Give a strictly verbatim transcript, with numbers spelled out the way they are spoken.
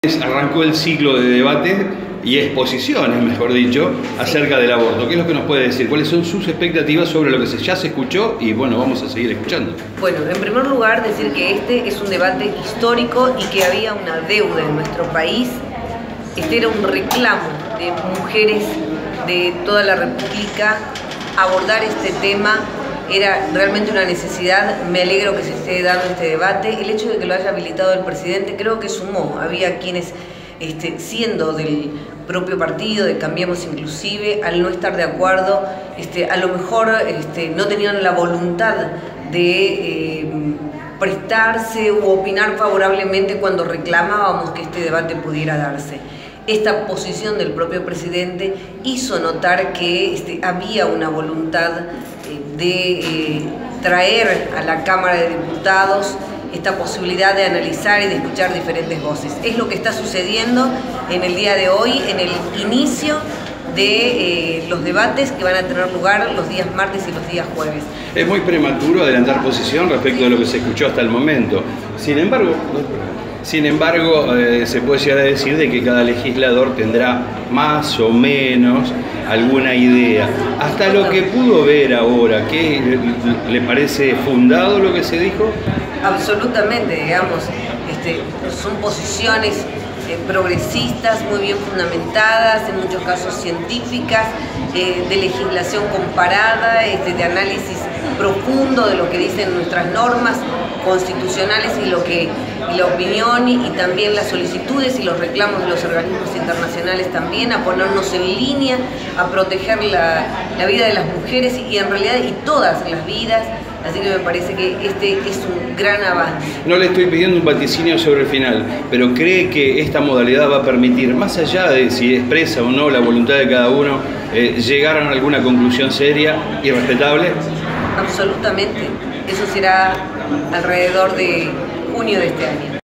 Arrancó el ciclo de debate y exposiciones, mejor dicho, acerca del aborto. ¿Qué es lo que nos puede decir? ¿Cuáles son sus expectativas sobre lo que ya se escuchó? Y bueno, vamos a seguir escuchando. Bueno, en primer lugar decir que este es un debate histórico y que había una deuda en nuestro país. Este era un reclamo de mujeres de toda la República. Abordar este tema era realmente una necesidad. Me alegro que se esté dando este debate. El hecho de que lo haya habilitado el presidente creo que sumó. Había quienes, este, siendo del propio partido, de Cambiemos Inclusive, al no estar de acuerdo, este, a lo mejor este, no tenían la voluntad de eh, prestarse u opinar favorablemente cuando reclamábamos que este debate pudiera darse. Esta posición del propio presidente hizo notar que este, había una voluntad eh, de eh, traer a la Cámara de Diputados esta posibilidad de analizar y de escuchar diferentes voces. Es lo que está sucediendo en el día de hoy, en el inicio de eh, los debates que van a tener lugar los días martes y los días jueves. Es muy prematuro adelantar posición respecto de lo que se escuchó hasta el momento. Sin embargo, Sin embargo, eh, se puede llegar a decir de que cada legislador tendrá más o menos alguna idea. Hasta lo que pudo ver ahora, ¿qué le parece fundado lo que se dijo? Absolutamente, digamos, este, son posiciones eh, progresistas, muy bien fundamentadas, en muchos casos científicas, eh, de legislación comparada, este, de análisis profundo de lo que dicen nuestras normas constitucionales y lo que y la opinión y, y también las solicitudes y los reclamos de los organismos internacionales también, a ponernos en línea, a proteger la, la vida de las mujeres y, y en realidad y todas las vidas. Así que me parece que este es un gran avance. No le estoy pidiendo un vaticinio sobre el final, pero ¿cree que esta modalidad va a permitir, más allá de si expresa o no la voluntad de cada uno, eh, llegar a alguna conclusión seria y respetable? Absolutamente. Eso será alrededor de junio de este año.